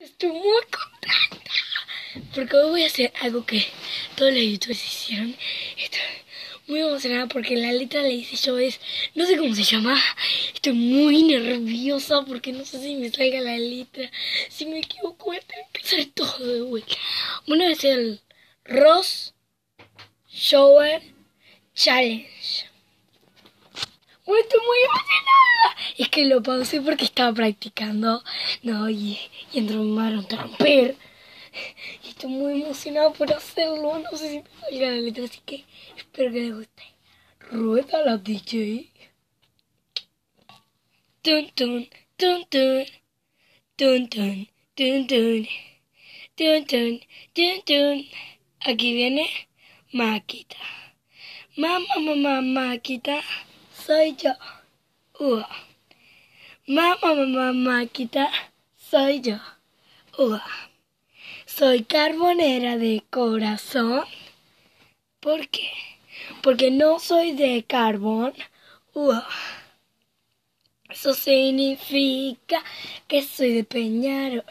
Estoy muy contenta porque hoy voy a hacer algo que todos los youtubers hicieron. Estoy muy emocionada porque la letra le hice yo no sé cómo se llama. Estoy muy nerviosa porque no sé si me salga la letra. Si me equivoco voy a tener que hacer todo de vuelta. Bueno, es el Rose Shower Challenge. Bueno, estoy muy emocionada. Es que lo pausé porque estaba practicando. Y entró tramper. Y estoy muy emocionada por hacerlo. No sé si me salga la letra, así que espero que les guste. Rueda la DJ. Tun tun, tun tun, tun tun, tun tun, tun tun, tun tun. Aquí viene Maquita. Mamá, Maquita, soy yo. Mamá, Maquita, soy yo. Soy carbonera de corazón. ¿Por qué? Porque no soy de carbón. Eso significa que soy de Peñarol.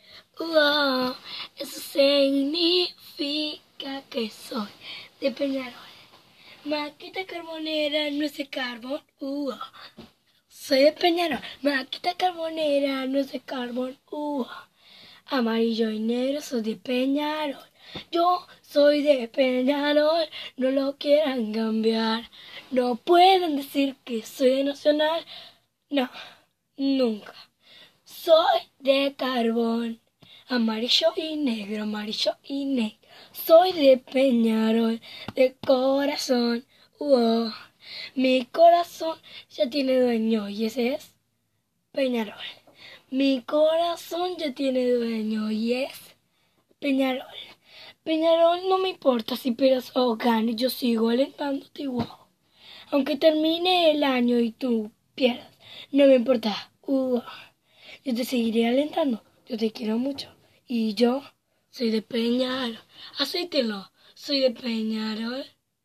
Eso significa que soy de Peñarol. Maquita carbonera no es de carbón. Soy de Peñarol. Maquita carbonera no es de carbón. Amarillo y negro soy de Peñarol. Yo soy de Peñarol. No lo quieran cambiar. No pueden decir que soy de Nacional. No, nunca. Soy de carbón. Amarillo y negro, amarillo y negro. Soy de Peñarol, de corazón. Mi corazón ya tiene dueño y ese es Peñarol. Mi corazón ya tiene dueño y es Peñarol. Peñarol, no me importa si pierdas o ganes, yo sigo alentándote igual. Aunque termine el año y tú pierdas, no me importa. Yo te seguiré alentando. Yo te quiero mucho. Y yo soy de Peñarol. Acéptenlo. Soy de Peñarol.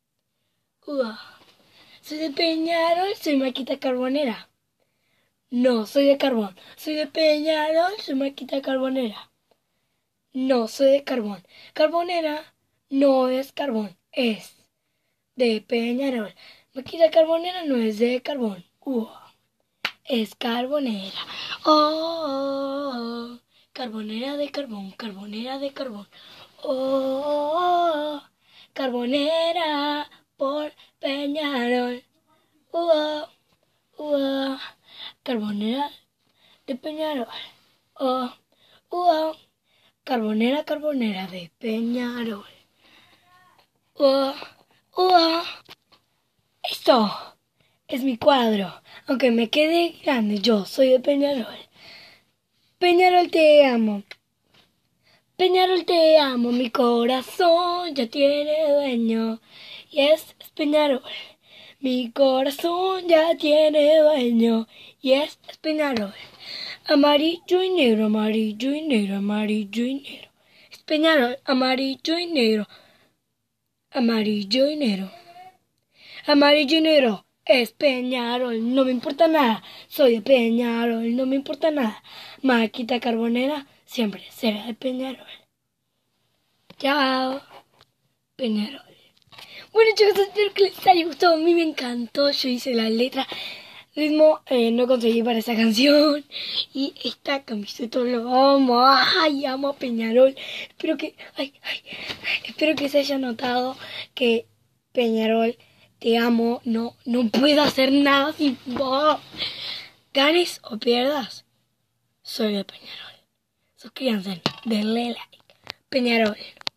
Soy de Peñarol. Soy Maquita carbonera. No, soy de carbón. Soy de Peñarol. Soy Maquita carbonera. No, soy de carbón. Carbonera no es carbón. Es de Peñarol. Maquita carbonera no es de carbón. Es carbonera. Carbonera de carbón, carbonera de carbón. Carbonera por Peñarol. Carbonera de Peñarol. Carbonera, carbonera de Peñarol. Esto es mi cuadro. Aunque me quede grande, yo soy de Peñarol. Peñarol te amo. Peñarol te amo, mi corazón ya tiene dueño. Y es Peñarol. Mi corazón ya tiene dueño. Y es Peñarol. Amarillo y negro, amarillo y negro, amarillo y negro. Es Peñarol, amarillo y negro. Amarillo y negro. Amarillo y negro. Es Peñarol, no me importa nada. Soy de Peñarol, no me importa nada. Maquita carbonera siempre será de Peñarol. Chao, Peñarol. Bueno, chicos, espero que les haya gustado. A mí me encantó. Yo hice la letra. Ritmo no conseguí para esa canción. Y esta camiseta lo amo. Ay, amo a Peñarol. Espero que se haya notado que Peñarol, te amo. No puedo hacer nada sin vos. Ganes o pierdas, soy de Peñarol. Suscríbanse, denle like. Peñarol.